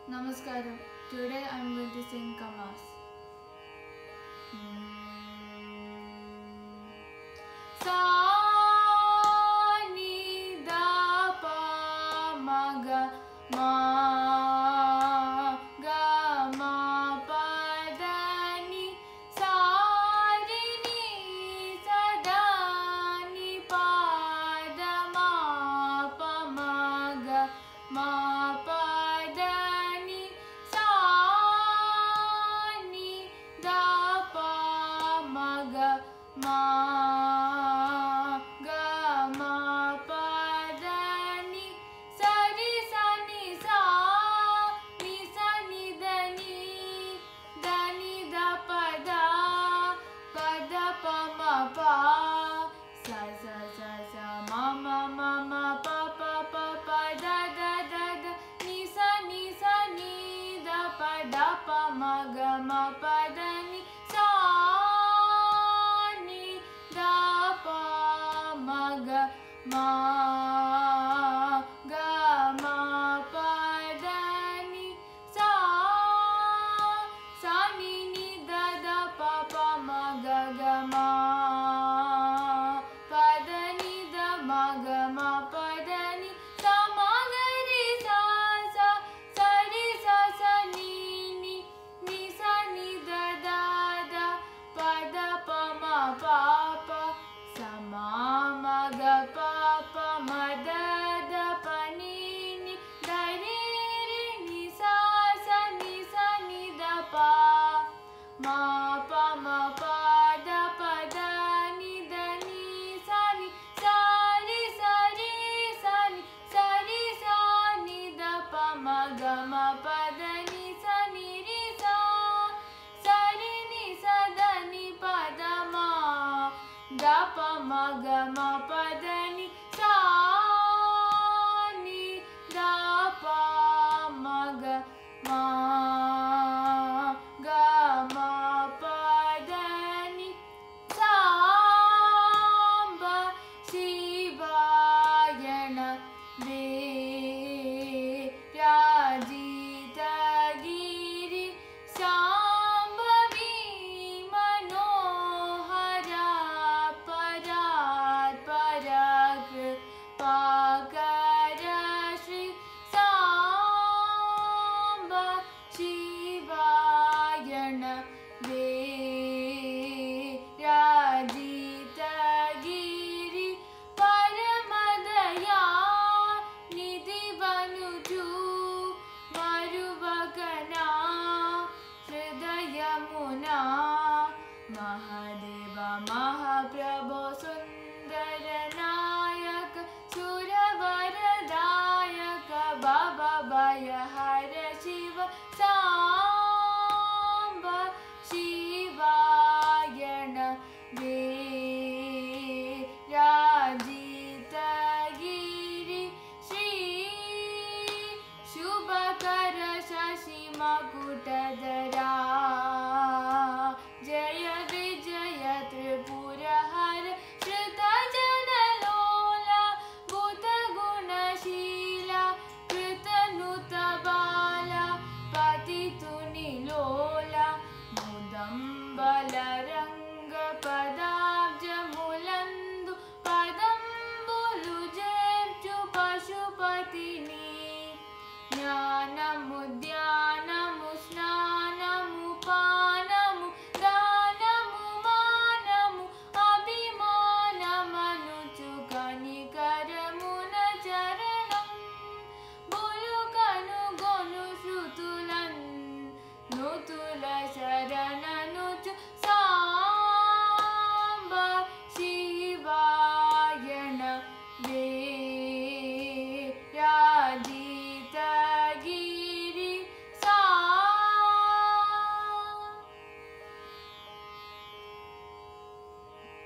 Namaskaram. Today I am going to sing Kamas. Sa ni da pa ma ga ma ga ma pa da ni sa ri ni sa da ni pa da ma pa ma ga ma pa ma ga ma pa da ni sa ri sa ni sa ni da ni da pa da pa ma pa sa ma pa da ni da pa ma ga ma pa da ni sa ma ga ma pa da ni sa ni da pa ma ga ma pa da ni da ma ga ma pa da ni sa ma ga ri sa ri sa ni sa ni da pa ma pa sa ma ga pa ma da pa ni da ri ni sa ni da pa ma pa da ni da ni sa ri sa ni da pa ma ga ma pa da ni sa ni ri sa ri ni sa da ni pa da ma da pa ma ga ma pa da ni sa ni da pa ma ga ma pa da ni Samba Shivaya Namo Rajita Giri Shambhavi Manohara Parat Pakara Shri Samba Shivaya Namo Rajita Giri Paramadaya Nidhi Banuju Maruvakana Hridayamuna Mahadeva Mahaprabho Sundaranayaka Suravaradayaka Baba Bhayahara Shiva Samba Shivaya Namo Rajita Giri Shri Shubhakara Shashi Makutadara Jaya Vijaya Tripurahara Shrita Jana Lola Bhuta Guna Shila Krita Nuta Bala Patituni Lola Mudambala Ranga Padabja Mulandu Padambulu Jepchu Pashupatini Jnanamu Dhyanamu Snanamu Panamu Danamu Manamu Abhimanamu Kanikaramu Charanam Bulukanu Gonu Shrutulan Nutula Sharana Nuchu